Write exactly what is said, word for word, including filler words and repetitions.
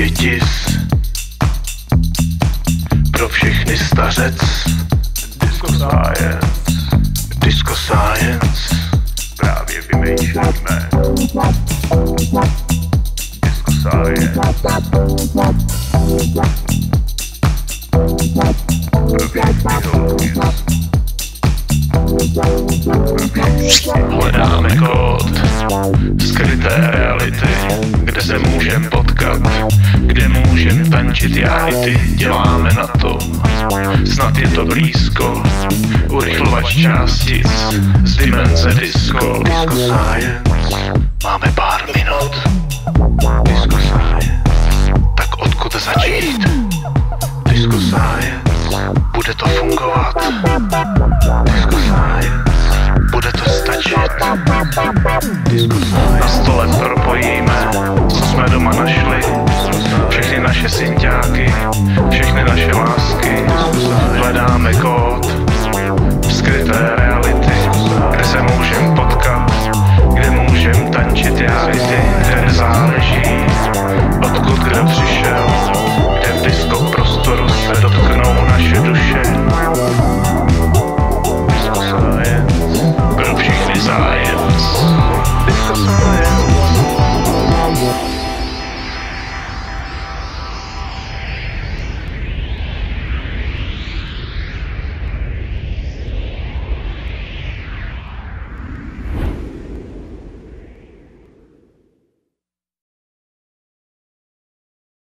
dětis, pro všechny stařec. Disco Science, Disco Science, právě vymýšlíme. Disco Science, pro všechny holky. Hledáme kód skryté reality, kde se můžem potkat, kde můžem tančit já i ty. Děláme na to, snad je to blízko, urychlovač částic z dimenze disco. Disco Science, máme pár minut. Disco Science, tak odkud začít? Disco Science, bude to fungovat. Disco Science, bude to stačit. Disco Science, na stole propojíme, co jsme doma našli. Všechny naše synťáky, všechny naše lásky. Hledáme kód skryté reality, kde se můžem potkat, kde můžem tančit já